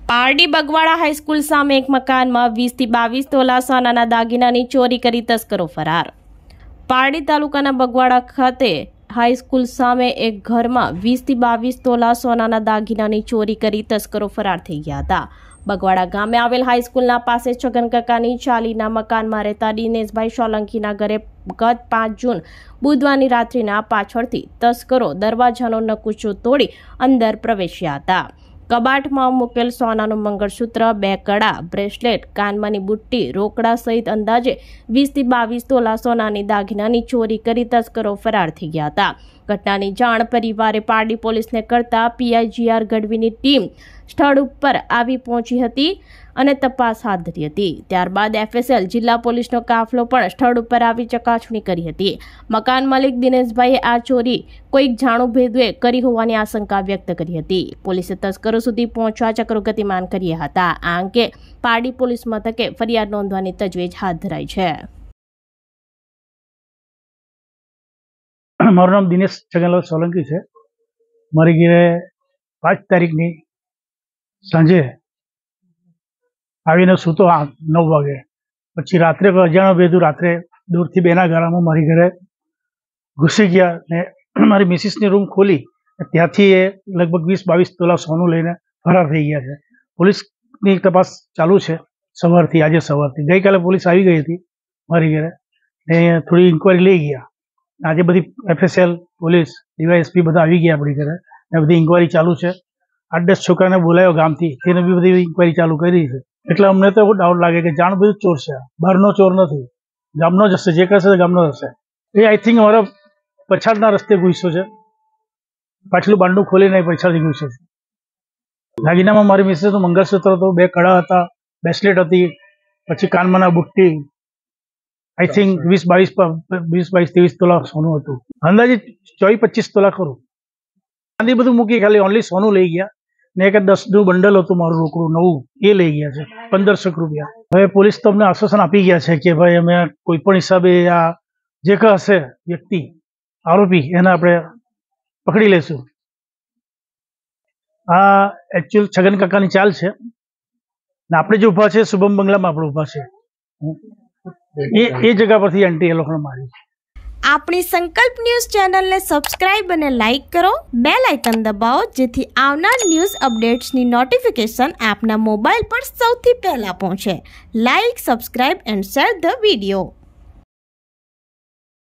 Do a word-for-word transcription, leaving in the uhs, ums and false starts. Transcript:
Pardi Bagwada high school સામે એક મકાનમાં વીસ થી બાવીસ તોલા સોનાના દાગીનાની ચોરી કરી તસ્કરો ફરાર। પારડી તાલુકાના બગવાડા ખાતે હાઈસ્કૂલ સામે એક ઘરમાં વીસ થી બાવીસ તોલા સોનાના દાગીનાની ચોરી કરી તસ્કરો ફરાર થઈ ગયા હતા। બગવાડા ગામે આવેલ હાઈસ્કૂલના પાસે છગન કાકાની ચાલીના મકાનમાં રહેતા દિનેશભાઈ સોલંકીના ઘરે ગત પાંચ જૂન બુધવારની રાત્રિના પાછળથી તસ્કરો દરવાજાનો નકુચો તોડી અંદર પ્રવેશ્યા હતા। કબાટમાં મૂકેલ સોનાનું મંગળસૂત્ર, બે કડા, બ્રેસલેટ, કાનમાંની બુટ્ટી, રોકડા સહિત અંદાજે વીસ થી બાવીસ તોલા સોનાની દાગીનાની ચોરી કરી તસ્કરો ફરાર થઈ ગયા હતા। ઘટનાની જાણ પરિવારે પારડી પોલીસને કરતા પીઆઈજીઆર ગઢવીની ટીમ સ્થળ ઉપર આવી પહોંચી હતી અને તપાસ હાથ ધરી હતી। ત્યારબાદ એફએસએલ જિલ્લા પોલીસનો કાફલો પણ સ્થળ ઉપર આવી ચકાસણી કરી હતી। મકાન માલિક દિનેશભાઈએ આ ચોરી કોઈક જાણું ભેદુએ કરી હોવાની આશંકા વ્યક્ત કરી હતી। પોલીસે તસ્કરો સુધી પહોંચવા ચક્રો ગતિમાન કર્યા હતા। આ અંગે પારડી પોલીસ મથકે ફરિયાદ નોંધવાની તજવીજ હાથ ધરાઈ છે। મારું નામ દિનેશ છગનલાલ સોલંકી છે। મારી ઘરે પાંચ તારીખની સાંજે આવીને સૂતો નવ વાગે, પછી રાત્રે અજાણ્યો ભેદુ રાત્રે દૂરથી બેના ગાળામાં મારી ઘરે ઘૂસી ગયા ને મારી મિસિસની રૂમ ખોલી ત્યાંથી એ લગભગ વીસ બાવીસ તોલા સોનું લઈને ફરાર થઈ ગયા છે। પોલીસની તપાસ ચાલુ છે સવારથી, આજે સવારથી। ગઈકાલે પોલીસ આવી ગઈ હતી મારી ઘરે ને થોડી ઇન્કવાયરી લઈ ગયા। આજે બધી એફએસએલ પોલીસ ડીવાયએસપી બધા આવી ગયા આપણી ઘરે ને બધી ઇન્કવાયરી ચાલુ છે। આઠ દસ છોકરાને બોલાવ્યો ગામથી, તેને બી બધી ઇન્કવાયરી ચાલુ કરી છે। એટલે અમને તો એવું ડાઉટ લાગે કે જાણ બધું ચોર છે, બહારનો ચોર નથી, ગામનો જ હશે, જે કરશે ગામનો જ હશે। એ આઈ થિંક અમારા પછાડના રસ્તે ઘૂસ્યો છે, પાછલું બાંડું ખોલીને પછાડથી ઘૂસ્યો છે। દાગીનામાં મારી મિસેસનું મંગળસૂત્ર હતું, બે કડા હતા, બ્રેસલેટ હતી, પછી કાનમાંના બુટ્ટી, આઈ થિંક વીસ બાવીસ વીસ બાવીસ ત્રેવીસ તોલા સોનું હતું, અંદાજે ચોવીસ પચીસ તોલા ખરું। આંધી બધું મૂકી ખાલી ઓનલી સોનું લઈ ગયા ને એક દસ નું બંડલ હતું મારું રોકડું નવું, એ લઈ ગયા છે પંદરસો રૂપિયા। હવે પોલીસ તો અમને આશ્વાસન આપી ગયા છે કે ભાઈ અમે કોઈ પણ હિસાબે આ જે ક હશે વ્યક્તિ આરોપી એને આપણે પકડી લેશું। આ એકચ્યુઅલ છગન કાકાની ચાલ છે ને આપણે જે ઊભા છે શુભમ બંગલામાં આપણે ઊભા છે, એ એ જગ્યા પરથી એન્ટ્રી એ લોકોને મારી છે। આપણી સંકલ્પ ન્યૂઝ ચેનલને સબસ્ક્રાઇબ અને લાઇક કરો, બેલ આઇકન દબાવો જેથી આવનાર ન્યૂઝ અપડેટ્સની નોટિફિકેશન આપના મોબાઈલ પર સૌથી પહેલા પહોંચે। Like, subscribe and share the video.